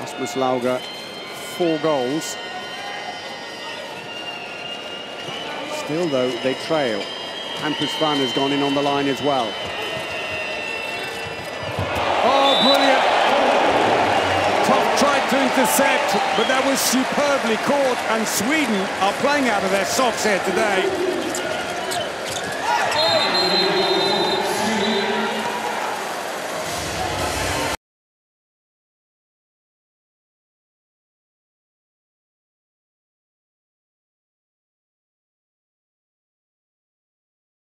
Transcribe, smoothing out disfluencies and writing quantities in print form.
Rasmus Lauger, 4 goals. Still, though, they trail. Hampus Van has gone in on the line as well. Oh, brilliant! Toft tried to intercept, but that was superbly caught, and Sweden are playing out of their socks here today.